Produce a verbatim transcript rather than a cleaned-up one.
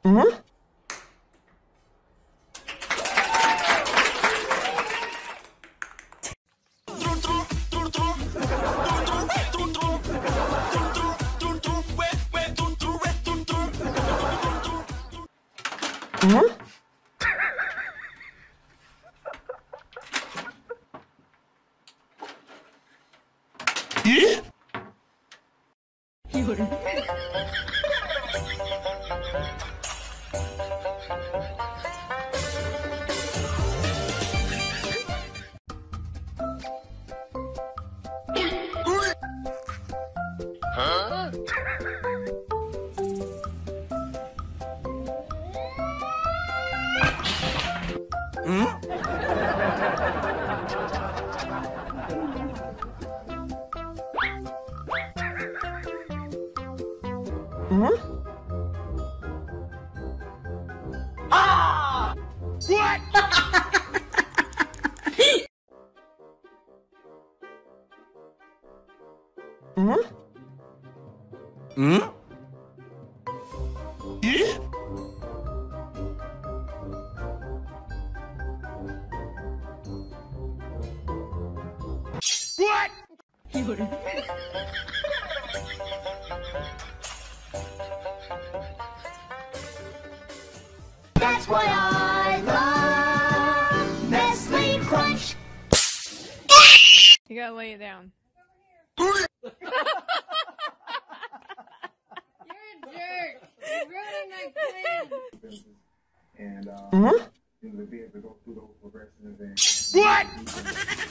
Mm-hmm. Mm-hmm. Yeah. Huh? Hmm? Hmm? Ah! What? Hmm? Hmm? Yeah? What? That's why I love Nestle Crunch. You gotta lay it down. You're a jerk. You're ruining my plan. And uh, Mm-hmm. you know, to be able to go through those progressions and What?